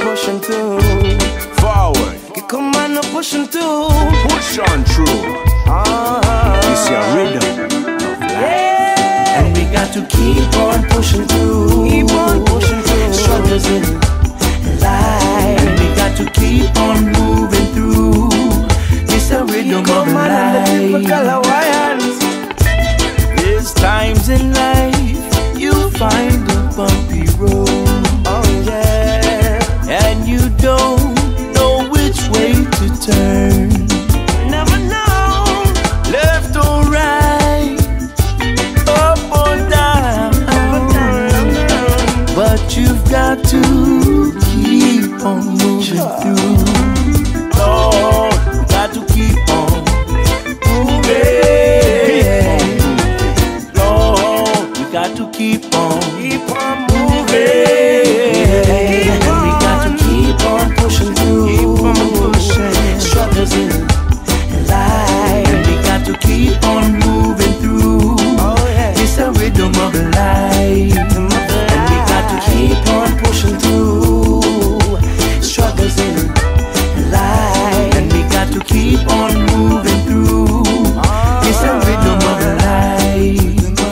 pushing through. Forward. Come on, no pushing through. Push on through. It's your rhythm of life. Yeah. And we got to keep on pushing through. Keep on pushing through. Struggles in life. And we got to keep on moving through. It's a rhythm of life. There's times in life you find a bumpy road. Oh yeah. And you don't know which way to turn. Never know. Left or right, up or down. But you've got to keep on moving through. Lord, you got to keep on moving. Lord, we got to keep on moving. And we got to keep on pushing through. Struggles in life. And we got to keep on moving through. It's a rhythm of life. And we got to keep on pushing through. Struggles in life. And we got to keep on moving through. It's a rhythm of life.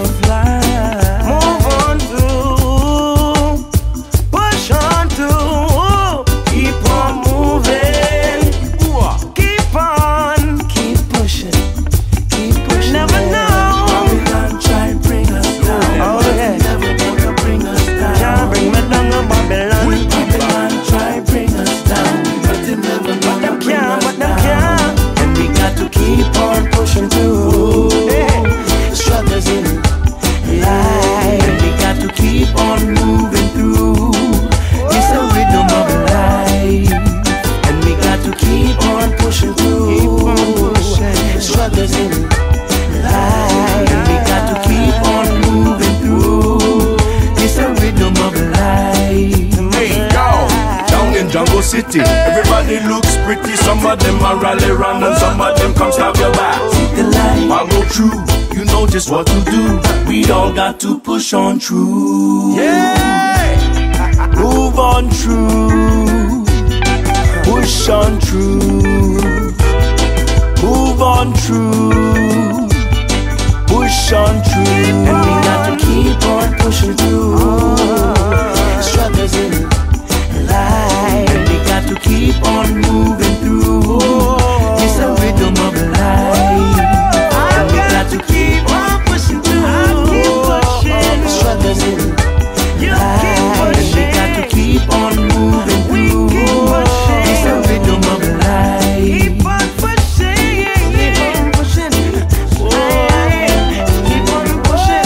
Move on through. Push on through. Keep on moving. Keep on. Keep pushing. Keep pushing. Never know. Babylon try bring us down. Oh yeah. Never gonna bring us down. Can't bring me down, no Babylon. Babylon try bring us down. But they never gonna bring us down. And we got to keep on pushing through. Struggles in life. And we got to keep on moving through. It's a rhythm of life. And we got to keep on pushing through. Struggles in life. And we got to keep on moving through. It's a rhythm of life. Hey, yo, down in Jungle City, everybody looks pretty. Some of them are rally round and some of them come stab your back. The life. I'll go through, you know just what to do. We all got to push on through. Yeah. Move on through. Push on through. Move on through. Push on through. And we got to keep on pushing through. Struggles in life. And we got to keep on moving through. It's a rhythm of life. And we got to keep on pushing through. Struggles in life. And we got to keep on moving through. It's a rhythm of life. Keep on pushing. Keep on pushing. Keep on pushing.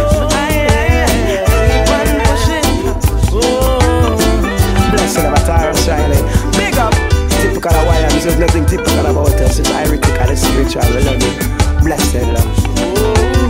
Keep on pushing. Blessed of a Taurus Riley. Big up. Typical of Williams. There's nothing typical about us. It's ironic and spiritual. We love it. Blessed love.